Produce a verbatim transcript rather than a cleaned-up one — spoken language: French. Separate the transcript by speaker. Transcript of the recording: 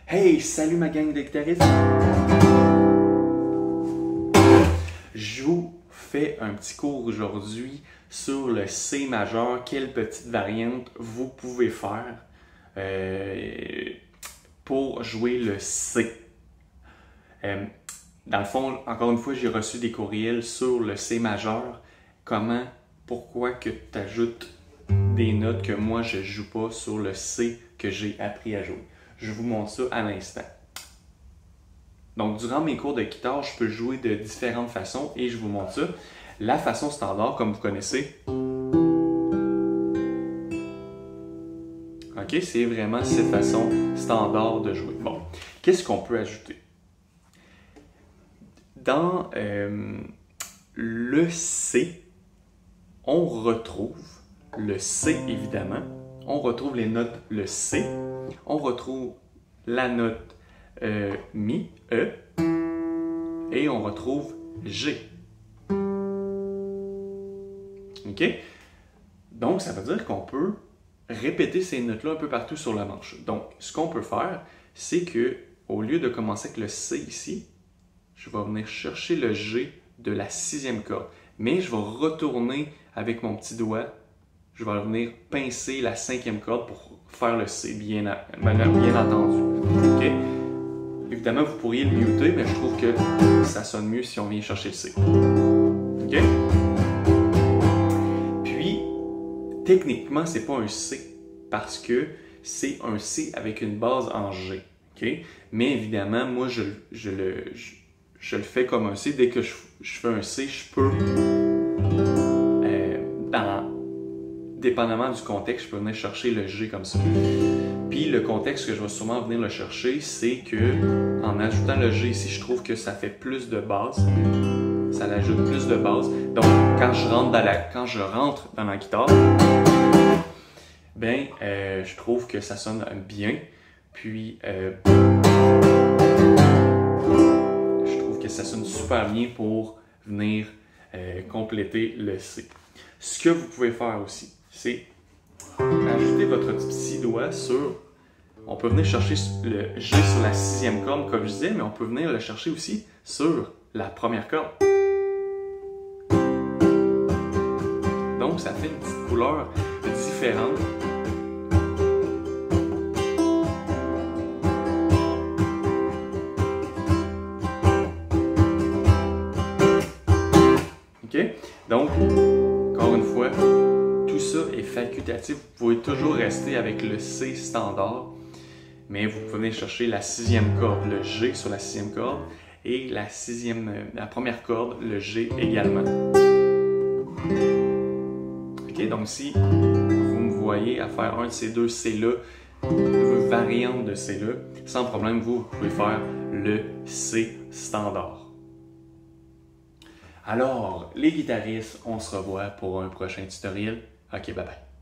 Speaker 1: Hey, salut ma gang de guitaristes! Je vous fais un petit cours aujourd'hui sur le C majeur. Quelle petite variante vous pouvez faire euh, pour jouer le C. Euh, dans le fond, encore une fois, j'ai reçu des courriels sur le C majeur. Comment, pourquoi que tu ajoutes des notes que moi je ne joue pas sur le C que j'ai appris à jouer. Je vous montre ça à l'instant. Donc, durant mes cours de guitare, je peux jouer de différentes façons et je vous montre ça. La façon standard, comme vous connaissez, ok, c'est vraiment cette façon standard de jouer. Bon, qu'est-ce qu'on peut ajouter? Dans euh, le C, on retrouve le C évidemment, on retrouve les notes le C, on retrouve la note euh, Mi, E, et on retrouve G. OK? Donc, ça veut dire qu'on peut répéter ces notes-là un peu partout sur la manche. Donc, ce qu'on peut faire, c'est que au lieu de commencer avec le C ici, je vais venir chercher le G de la sixième corde. Mais je vais retourner avec mon petit doigt, je vais venir pincer la cinquième corde pour faire le C, bien, bien entendu. OK? Évidemment, vous pourriez le muter, mais je trouve que ça sonne mieux si on vient chercher le C. OK? Puis, techniquement, c'est pas un C parce que c'est un C avec une base en G. OK? Mais évidemment, moi, je, je, le, je, je le fais comme un C. Dès que je, je fais un C, je peux, euh, dans, dépendamment du contexte, je peux venir chercher le G comme ça. Puis le contexte que je vais sûrement venir le chercher, c'est que en ajoutant le G ici, je trouve que ça fait plus de base. Ça l'ajoute plus de base. Donc quand je rentre dans la, quand je rentre dans la guitare, ben euh, je trouve que ça sonne bien. Puis euh, je trouve que ça sonne super bien pour venir euh, compléter le C. Ce que vous pouvez faire aussi, c'est ajouter votre petit doigt sur... On peut venir chercher le G sur la sixième corde, comme je disais, mais on peut venir le chercher aussi sur la première corde. Donc, ça fait une petite couleur différente. OK? Donc, encore une fois, tout ça est facultatif. Vous pouvez toujours rester avec le C standard, mais vous pouvez venir chercher la sixième corde, le G sur la sixième corde, et la sixième, la première corde, le G également. Ok, donc si vous me voyez à faire un de ces deux C-là, une variante de C-là, sans problème, vous, vous pouvez faire le C standard. Alors, les guitaristes, on se revoit pour un prochain tutoriel. Ok, bye bye.